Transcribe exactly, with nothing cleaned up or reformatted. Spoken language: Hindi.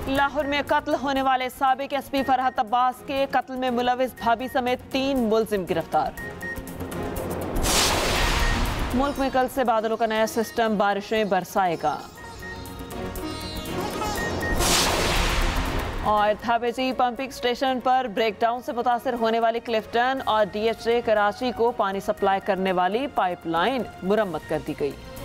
लाहौर में कत्ल होने वाले साबिक एसपी फरहत अब्बास के कत्ल में मुलविस भाभी समेत तीन मुलजिम गिरफ्तार। मुल्क में कल से बादलों का नया सिस्टम बारिशें बरसाएगा। और थाबेजी पंपिंग स्टेशन पर ब्रेकडाउन से मुतासर होने वाली क्लिफ्टन और डीएचए कराची को पानी सप्लाई करने वाली पाइपलाइन मुरम्मत कर दी गई।